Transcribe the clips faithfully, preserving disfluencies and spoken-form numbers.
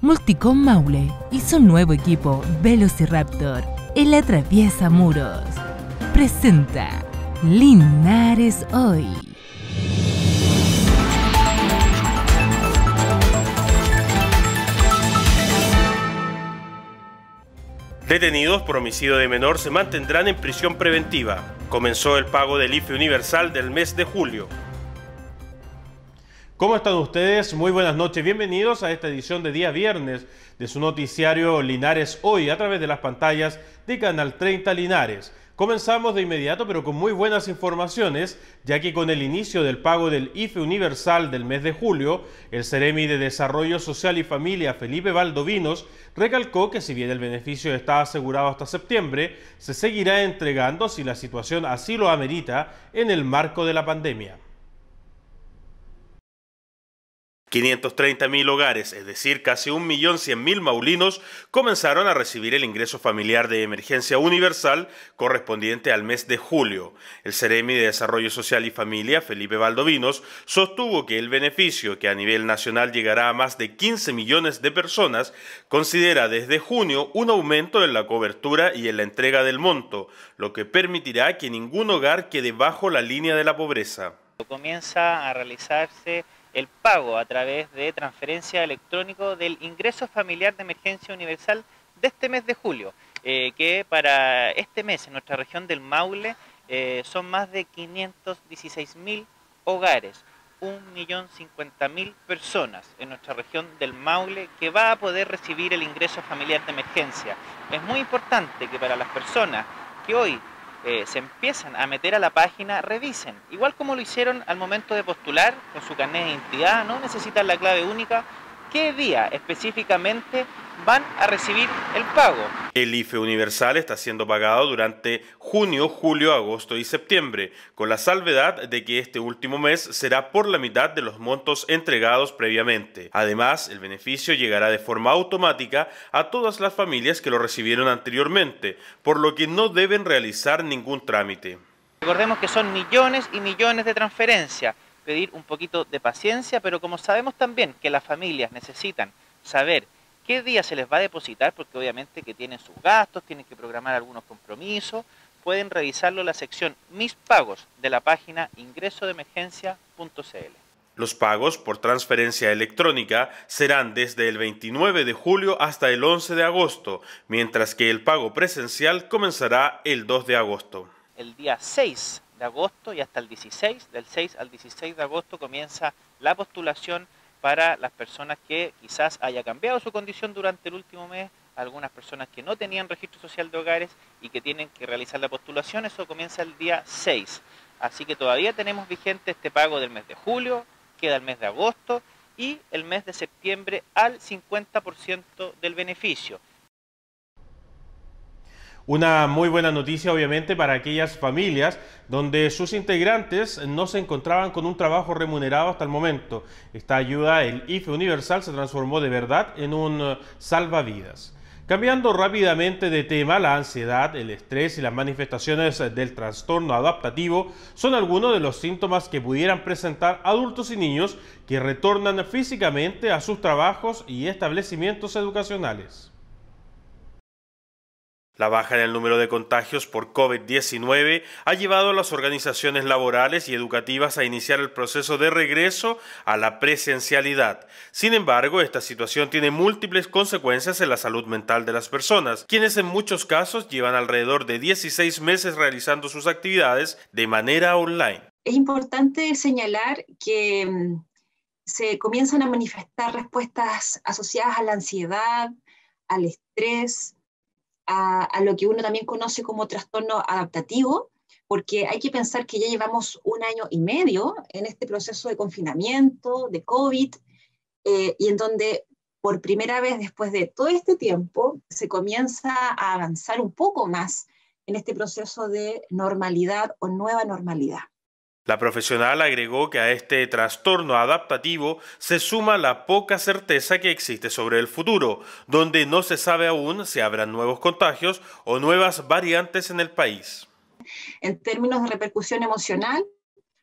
Multicom Maule y su nuevo equipo Velociraptor, el atraviesa muros, presenta Linares Hoy. Detenidos por homicidio de menor se mantendrán en prisión preventiva. Comenzó el pago del I F E universal del mes de julio. ¿Cómo están ustedes? Muy buenas noches. Bienvenidos a esta edición de día viernes de su noticiario Linares Hoy a través de las pantallas de Canal treinta Linares. Comenzamos de inmediato, pero con muy buenas informaciones, ya que con el inicio del pago del I F E universal del mes de julio, el Ceremi de Desarrollo Social y Familia, Felipe Valdovinos, recalcó que si bien el beneficio está asegurado hasta septiembre, se seguirá entregando si la situación así lo amerita en el marco de la pandemia. quinientos treinta mil hogares, es decir, casi un millón cien mil maulinos, comenzaron a recibir el ingreso familiar de emergencia universal correspondiente al mes de julio. El Ceremi de Desarrollo Social y Familia, Felipe Valdovinos, sostuvo que el beneficio, que a nivel nacional llegará a más de quince millones de personas, considera desde junio un aumento en la cobertura y en la entrega del monto, lo que permitirá que ningún hogar quede bajo la línea de la pobreza. Comienza a realizarse el pago a través de transferencia electrónica del ingreso familiar de emergencia universal de este mes de julio, eh, que para este mes en nuestra región del Maule eh, son más de quinientos dieciséis mil hogares, un millón cincuenta mil personas en nuestra región del Maule que va a poder recibir el ingreso familiar de emergencia. Es muy importante que para las personas que hoy Eh, se empiezan a meter a la página, revisen, igual como lo hicieron al momento de postular con su carnet de identidad, no necesitan la clave única, qué día específicamente van a recibir el pago. El I F E universal está siendo pagado durante junio, julio, agosto y septiembre, con la salvedad de que este último mes será por la mitad de los montos entregados previamente. Además, el beneficio llegará de forma automática a todas las familias que lo recibieron anteriormente, por lo que no deben realizar ningún trámite. Recordemos que son millones y millones de transferencias. Pedir un poquito de paciencia, pero como sabemos también que las familias necesitan saber qué día se les va a depositar, porque obviamente que tienen sus gastos, tienen que programar algunos compromisos, pueden revisarlo en la sección Mis Pagos de la página ingreso de emergencia punto c l. Los pagos por transferencia electrónica serán desde el veintinueve de julio hasta el once de agosto, mientras que el pago presencial comenzará el dos de agosto. El día seis de agosto y hasta el dieciséis, del seis al dieciséis de agosto comienza la postulación para las personas que quizás haya cambiado su condición durante el último mes, algunas personas que no tenían registro social de hogares y que tienen que realizar la postulación. Eso comienza el día seis, así que todavía tenemos vigente este pago del mes de julio, queda el mes de agosto y el mes de septiembre al cincuenta por ciento del beneficio. Una muy buena noticia obviamente para aquellas familias donde sus integrantes no se encontraban con un trabajo remunerado hasta el momento. Esta ayuda, el I F E universal, se transformó de verdad en un salvavidas. Cambiando rápidamente de tema, la ansiedad, el estrés y las manifestaciones del trastorno adaptativo son algunos de los síntomas que pudieran presentar adultos y niños que retornan físicamente a sus trabajos y establecimientos educacionales. La baja en el número de contagios por COVID diecinueve ha llevado a las organizaciones laborales y educativas a iniciar el proceso de regreso a la presencialidad. Sin embargo, esta situación tiene múltiples consecuencias en la salud mental de las personas, quienes en muchos casos llevan alrededor de dieciséis meses realizando sus actividades de manera online. Es importante señalar que um, se comienzan a manifestar respuestas asociadas a la ansiedad, al estrés, A, a lo que uno también conoce como trastorno adaptativo, porque hay que pensar que ya llevamos un año y medio en este proceso de confinamiento, de COVID, eh, y en donde por primera vez después de todo este tiempo se comienza a avanzar un poco más en este proceso de normalidad o nueva normalidad. La profesional agregó que a este trastorno adaptativo se suma la poca certeza que existe sobre el futuro, donde no se sabe aún si habrán nuevos contagios o nuevas variantes en el país. En términos de repercusión emocional,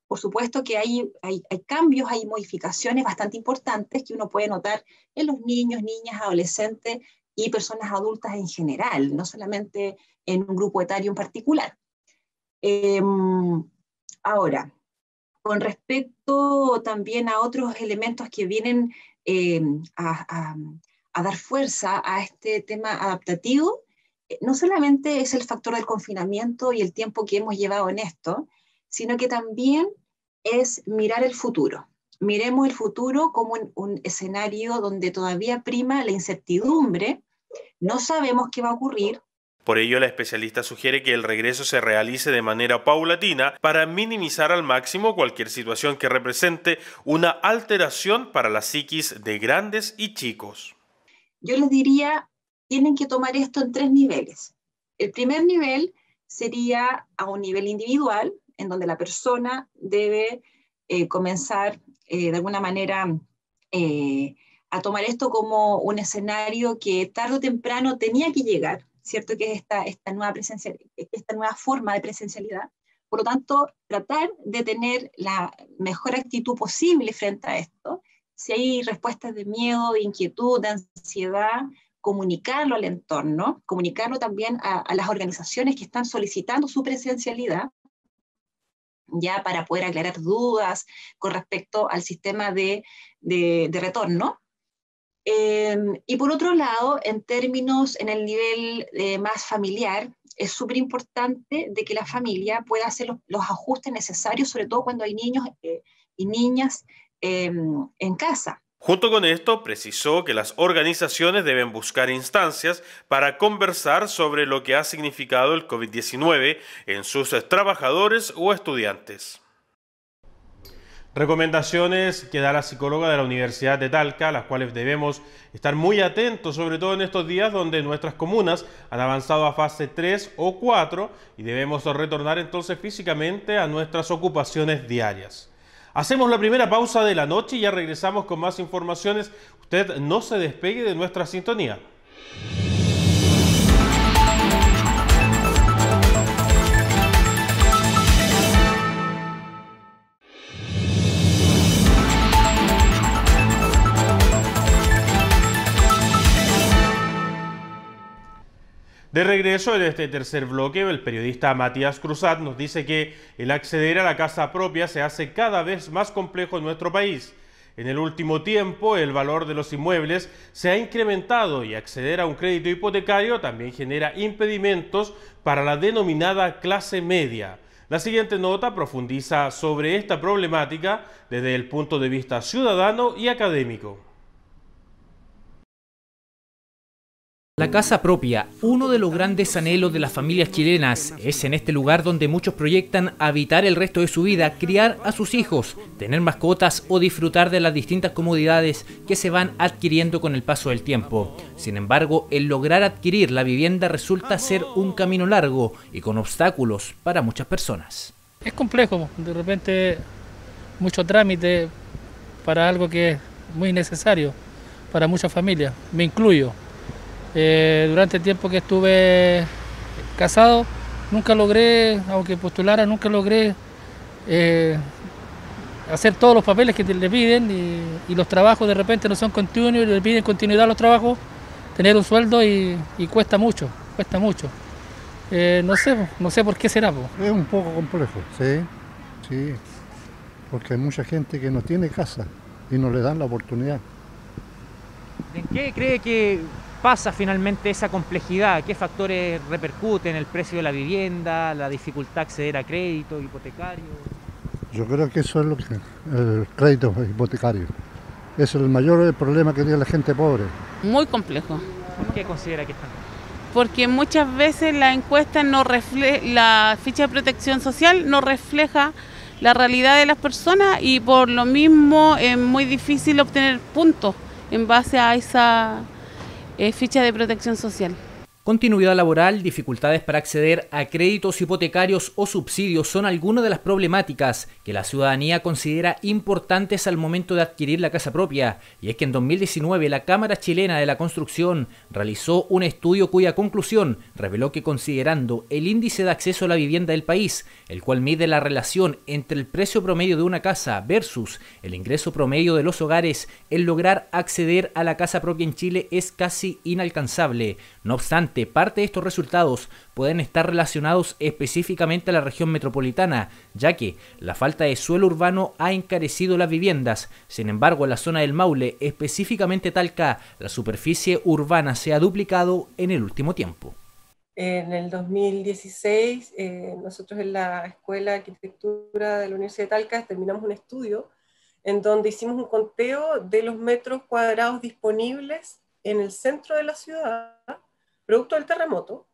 Por supuesto que hay, hay, hay cambios, hay modificaciones bastante importantes que uno puede notar en los niños, niñas, adolescentes y personas adultas en general, no solamente en un grupo etario en particular. Eh, ahora, con respecto también a otros elementos que vienen eh, a, a, a dar fuerza a este tema adaptativo, no solamente es el factor del confinamiento y el tiempo que hemos llevado en esto, sino que también es mirar el futuro. Miremos el futuro como un, un escenario donde todavía prima la incertidumbre, no sabemos qué va a ocurrir. Por ello, la especialista sugiere que el regreso se realice de manera paulatina para minimizar al máximo cualquier situación que represente una alteración para la psiquis de grandes y chicos. Yo les diría, tienen que tomar esto en tres niveles. El primer nivel sería a un nivel individual, en donde la persona debe eh, comenzar eh, de alguna manera eh, a tomar esto como un escenario que tarde o temprano tenía que llegar, ¿cierto? Que es esta, esta, nueva esta nueva forma de presencialidad. Por lo tanto, tratar de tener la mejor actitud posible frente a esto. Si hay respuestas de miedo, de inquietud, de ansiedad, comunicarlo al entorno, comunicarlo también a, a las organizaciones que están solicitando su presencialidad, ya para poder aclarar dudas con respecto al sistema de, de, de retorno. Eh, y por otro lado, en términos, en el nivel eh, más familiar, es súper importante de que la familia pueda hacer los, los ajustes necesarios, sobre todo cuando hay niños eh, y niñas eh, en casa. Junto con esto, precisó que las organizaciones deben buscar instancias para conversar sobre lo que ha significado el COVID diecinueve en sus trabajadores o estudiantes. Recomendaciones que da la psicóloga de la Universidad de Talca, las cuales debemos estar muy atentos, sobre todo en estos días donde nuestras comunas han avanzado a fase tres o cuatro y debemos retornar entonces físicamente a nuestras ocupaciones diarias. Hacemos la primera pausa de la noche y ya regresamos con más informaciones. Usted no se despegue de nuestra sintonía. De regreso en este tercer bloque, el periodista Matías Cruzat nos dice que el acceder a la casa propia se hace cada vez más complejo en nuestro país. En el último tiempo, el valor de los inmuebles se ha incrementado y acceder a un crédito hipotecario también genera impedimentos para la denominada clase media. La siguiente nota profundiza sobre esta problemática desde el punto de vista ciudadano y académico. La casa propia, uno de los grandes anhelos de las familias chilenas, es en este lugar donde muchos proyectan habitar el resto de su vida, criar a sus hijos, tener mascotas o disfrutar de las distintas comodidades que se van adquiriendo con el paso del tiempo. Sin embargo, el lograr adquirir la vivienda resulta ser un camino largo y con obstáculos para muchas personas. Es complejo, de repente mucho trámite para algo que es muy necesario para muchas familias, me incluyo. Eh, durante el tiempo que estuve casado, nunca logré, aunque postulara, nunca logré eh, hacer todos los papeles que te, le piden y, y los trabajos de repente no son continuos y le piden continuidad a los trabajos, tener un sueldo y, y cuesta mucho, cuesta mucho. Eh, no sé, no sé por qué será. Po. Es un poco complejo, sí, sí, porque hay mucha gente que no tiene casa y no le dan la oportunidad. ¿En qué cree que pasa finalmente esa complejidad? ¿Qué factores repercuten? ¿El precio de la vivienda, la dificultad de acceder a crédito hipotecario? Yo creo que eso es lo que el crédito hipotecario. Es el mayor problema que tiene la gente pobre. Muy complejo. ¿Por qué considera que es tan complejo? Porque muchas veces la encuesta no refleja, la ficha de protección social no refleja la realidad de las personas y por lo mismo es muy difícil obtener puntos en base a esa Eh, ficha de protección social. Continuidad laboral, dificultades para acceder a créditos hipotecarios o subsidios son algunas de las problemáticas que la ciudadanía considera importantes al momento de adquirir la casa propia. Y es que en dos mil diecinueve la Cámara Chilena de la Construcción realizó un estudio cuya conclusión reveló que, considerando el índice de acceso a la vivienda del país, el cual mide la relación entre el precio promedio de una casa versus el ingreso promedio de los hogares, el lograr acceder a la casa propia en Chile es casi inalcanzable. No obstante, parte de estos resultados pueden estar relacionados específicamente a la región metropolitana, ya que la falta de suelo urbano ha encarecido las viviendas. Sin embargo, en la zona del Maule, específicamente Talca, la superficie urbana se ha duplicado en el último tiempo. En el dos mil dieciséis, eh, nosotros en la Escuela de Arquitectura de la Universidad de Talca terminamos un estudio en donde hicimos un conteo de los metros cuadrados disponibles en el centro de la ciudad, producto del terremoto,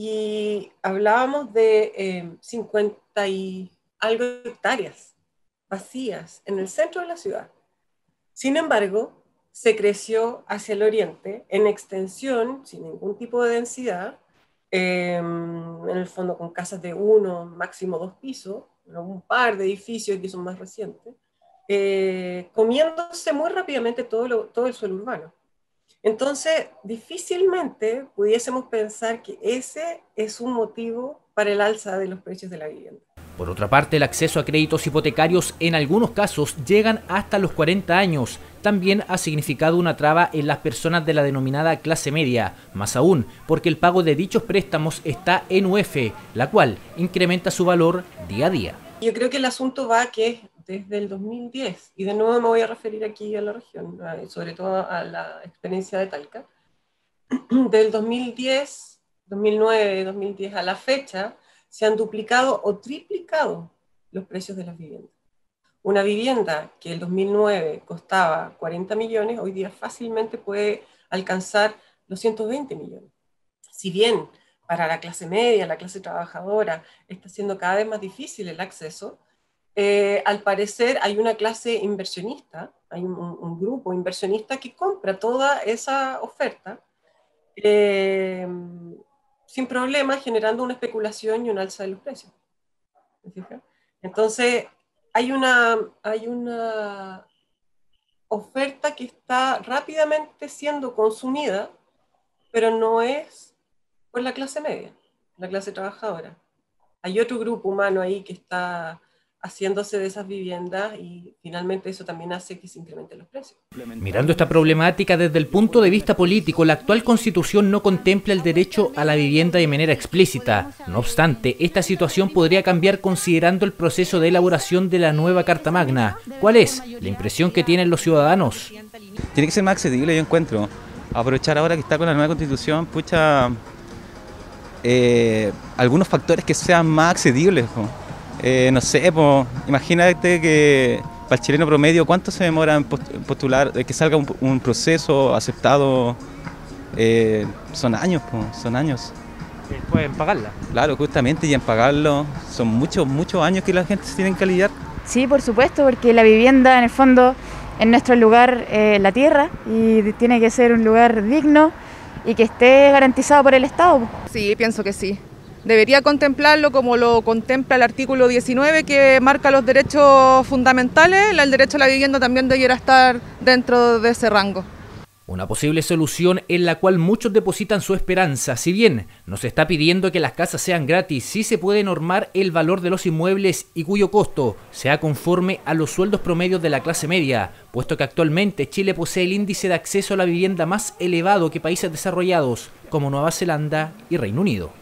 y hablábamos de eh, cincuenta y algo hectáreas vacías en el centro de la ciudad. Sin embargo, se creció hacia el oriente, en extensión, sin ningún tipo de densidad, eh, en el fondo con casas de uno, máximo dos pisos, un par de edificios que son más recientes, eh, comiéndose muy rápidamente todo, lo, todo el suelo urbano. Entonces, difícilmente pudiésemos pensar que ese es un motivo para el alza de los precios de la vivienda. Por otra parte, el acceso a créditos hipotecarios en algunos casos llegan hasta los cuarenta años. También ha significado una traba en las personas de la denominada clase media, más aún porque el pago de dichos préstamos está en U F, la cual incrementa su valor día a día. Yo creo que el asunto va que desde el dos mil diez, y de nuevo me voy a referir aquí a la región, sobre todo a la experiencia de Talca, del dos mil diez, dos mil nueve, dos mil diez a la fecha, se han duplicado o triplicado los precios de las viviendas. Una vivienda que el dos mil nueve costaba cuarenta millones, hoy día fácilmente puede alcanzar los ciento veinte millones. Si bien para la clase media, la clase trabajadora, está siendo cada vez más difícil el acceso, Eh, al parecer hay una clase inversionista, hay un, un grupo inversionista que compra toda esa oferta eh, sin problema, generando una especulación y un alza de los precios. ¿Me fijas? Entonces hay una, hay una oferta que está rápidamente siendo consumida, pero no es por la clase media, la clase trabajadora. Hay otro grupo humano ahí que está haciéndose de esas viviendas y finalmente eso también hace que se incrementen los precios. Mirando esta problemática desde el punto de vista político, la actual Constitución no contempla el derecho a la vivienda de manera explícita. No obstante, esta situación podría cambiar considerando el proceso de elaboración de la nueva Carta Magna. ¿Cuál es la impresión que tienen los ciudadanos? Tiene que ser más accesible, yo encuentro. Aprovechar ahora que está con la nueva Constitución, pucha, eh, algunos factores que sean más accesibles, ¿no? Eh, no sé, pues, imagínate que para el chileno promedio, ¿cuánto se demora en postular, que salga un, un proceso aceptado? Eh, son años, pues, son años. Después en pagarla. Claro, justamente, y en pagarlo son muchos, muchos años que la gente se tiene que lidiar. Sí, por supuesto, porque la vivienda en el fondo es nuestro lugar, eh, la tierra, y tiene que ser un lugar digno y que esté garantizado por el Estado. Sí, pienso que sí. Debería contemplarlo como lo contempla el artículo diecinueve, que marca los derechos fundamentales. El derecho a la vivienda también debiera estar dentro de ese rango. Una posible solución en la cual muchos depositan su esperanza. Si bien no se está pidiendo que las casas sean gratis, sí se puede normar el valor de los inmuebles y cuyo costo sea conforme a los sueldos promedios de la clase media, puesto que actualmente Chile posee el índice de acceso a la vivienda más elevado que países desarrollados como Nueva Zelanda y Reino Unido.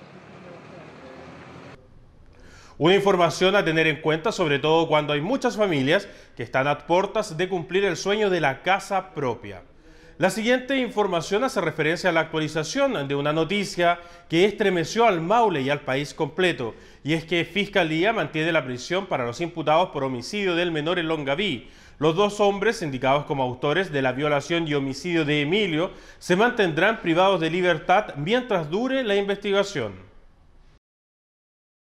Una información a tener en cuenta, sobre todo cuando hay muchas familias que están a puertas de cumplir el sueño de la casa propia. La siguiente información hace referencia a la actualización de una noticia que estremeció al Maule y al país completo, y es que Fiscalía mantiene la prisión para los imputados por homicidio del menor en Longaví. Los dos hombres, indicados como autores de la violación y homicidio de Emilio, se mantendrán privados de libertad mientras dure la investigación.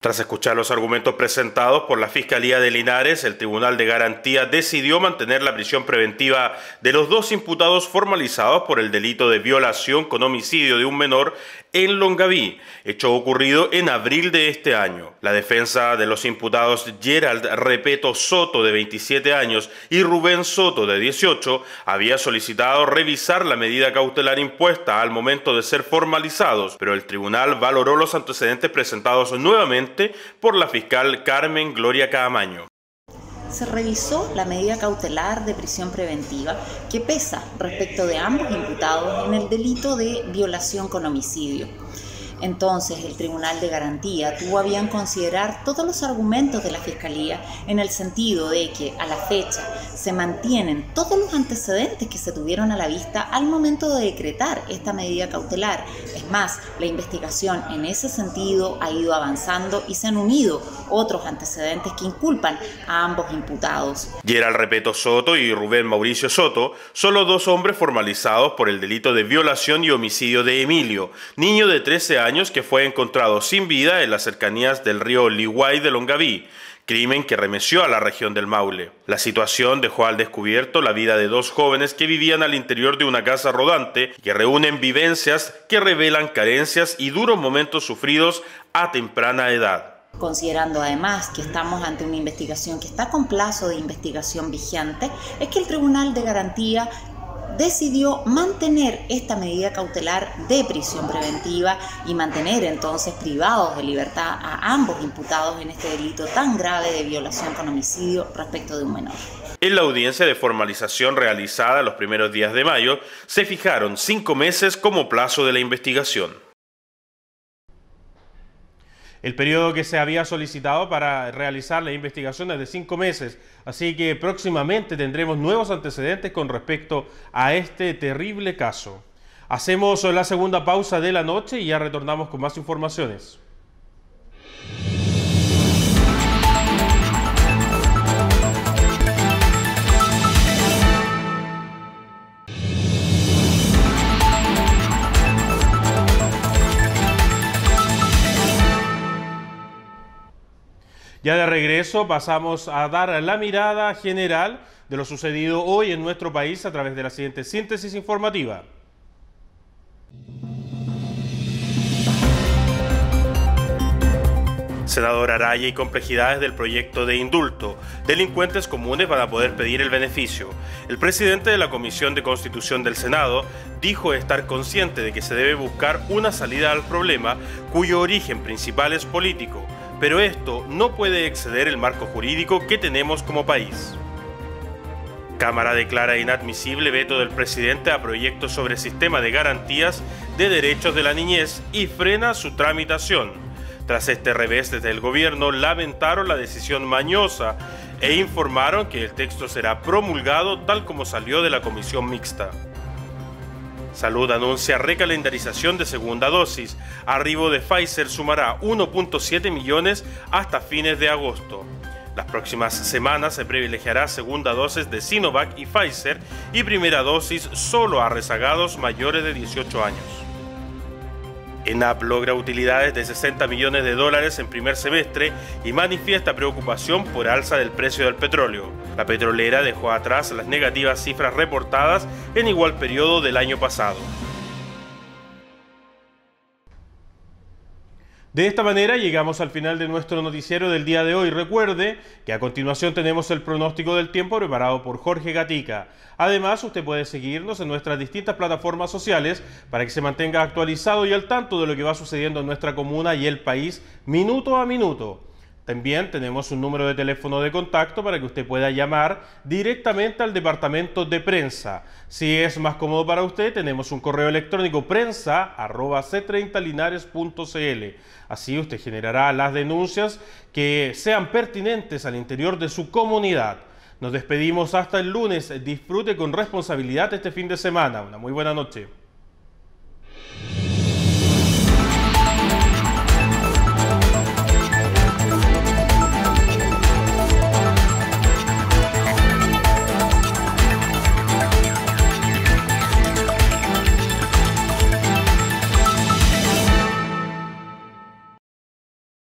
Tras escuchar los argumentos presentados por la Fiscalía de Linares, el Tribunal de Garantía decidió mantener la prisión preventiva de los dos imputados formalizados por el delito de violación con homicidio de un menor en Longaví, hecho ocurrido en abril de este año. La defensa de los imputados Gerald Repeto Soto, de veintisiete años, y Rubén Soto, de dieciocho, había solicitado revisar la medida cautelar impuesta al momento de ser formalizados, pero el tribunal valoró los antecedentes presentados nuevamente por la fiscal Carmen Gloria Caamaño. Se revisó la medida cautelar de prisión preventiva que pesa respecto de ambos imputados en el delito de violación con homicidio. Entonces, el Tribunal de Garantía tuvo a bien considerar todos los argumentos de la Fiscalía en el sentido de que, a la fecha, se mantienen todos los antecedentes que se tuvieron a la vista al momento de decretar esta medida cautelar. Es más, la investigación en ese sentido ha ido avanzando y se han unido otros antecedentes que inculpan a ambos imputados. Gerald Repeto Soto y Rubén Mauricio Soto son los dos hombres formalizados por el delito de violación y homicidio de Emilio, niño de trece años que fue encontrado sin vida en las cercanías del río Liguay de Longaví, crimen que remeció a la región del Maule. La situación dejó al descubierto la vida de dos jóvenes que vivían al interior de una casa rodante y que reúnen vivencias que revelan carencias y duros momentos sufridos a temprana edad. Considerando además que estamos ante una investigación que está con plazo de investigación vigente, es que el Tribunal de Garantía decidió mantener esta medida cautelar de prisión preventiva y mantener entonces privados de libertad a ambos imputados en este delito tan grave de violación con homicidio respecto de un menor. En la audiencia de formalización realizada los primeros días de mayo, se fijaron cinco meses como plazo de la investigación. El periodo que se había solicitado para realizar la investigación es de cinco meses, así que próximamente tendremos nuevos antecedentes con respecto a este terrible caso. Hacemos la segunda pausa de la noche y ya retornamos con más informaciones. Ya de regreso pasamos a dar la mirada general de lo sucedido hoy en nuestro país a través de la siguiente síntesis informativa. Senador Araya y complejidades del proyecto de indulto. Delincuentes comunes van a poder pedir el beneficio. El presidente de la Comisión de Constitución del Senado dijo estar consciente de que se debe buscar una salida al problema cuyo origen principal es político, pero esto no puede exceder el marco jurídico que tenemos como país. Cámara declara inadmisible veto del presidente a proyectos sobre sistema de garantías de derechos de la niñez y frena su tramitación. Tras este revés desde el gobierno, lamentaron la decisión mañosa e informaron que el texto será promulgado tal como salió de la comisión mixta. Salud anuncia recalendarización de segunda dosis. Arribo de Pfizer sumará uno punto siete millones hasta fines de agosto. Las próximas semanas se privilegiará segunda dosis de Sinovac y Pfizer y primera dosis solo a rezagados mayores de dieciocho años. ENAP logra utilidades de sesenta millones de dólares en primer semestre y manifiesta preocupación por alza del precio del petróleo. La petrolera dejó atrás las negativas cifras reportadas en igual periodo del año pasado. De esta manera llegamos al final de nuestro noticiero del día de hoy. Recuerde que a continuación tenemos el pronóstico del tiempo preparado por Jorge Gatica. Además, usted puede seguirnos en nuestras distintas plataformas sociales para que se mantenga actualizado y al tanto de lo que va sucediendo en nuestra comuna y el país minuto a minuto. También tenemos un número de teléfono de contacto para que usted pueda llamar directamente al departamento de prensa. Si es más cómodo para usted, tenemos un correo electrónico prensa arroba c treinta linares punto c l. Así usted generará las denuncias que sean pertinentes al interior de su comunidad. Nos despedimos hasta el lunes. Disfrute con responsabilidad este fin de semana. Una muy buena noche.